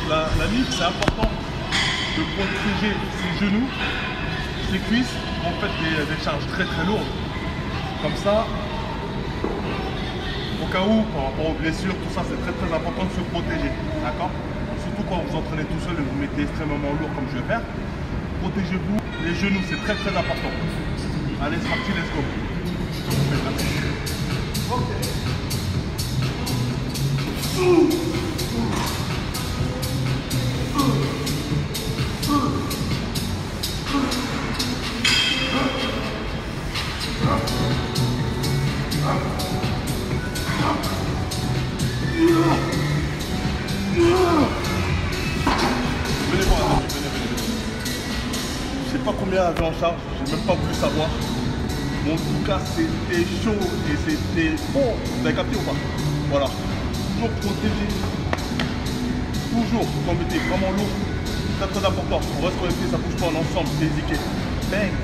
la nuque, c'est important de protéger ses genoux, ses cuisses, quand vous faites des charges très lourdes. Comme ça, au cas où, par rapport aux blessures, tout ça, c'est très important de se protéger. D'accord? Surtout quand vous entraînez tout seul et vous mettez extrêmement lourd comme je vais faire. Protégez-vous les genoux, c'est très important. Allez, c'est parti, let's go. Ok. Venez voir, venez. Je sais pas combien avait en charge, j'ai même pas voulu savoir. Mais en tout cas, c'était chaud et c'était bon. Vous avez capté ou pas? Voilà. Toujours protéger. Toujours, quand vous mettez vraiment lourd, c'est très important. On reste connecté, ça bouge pas en ensemble, c'est éziqué. Bang.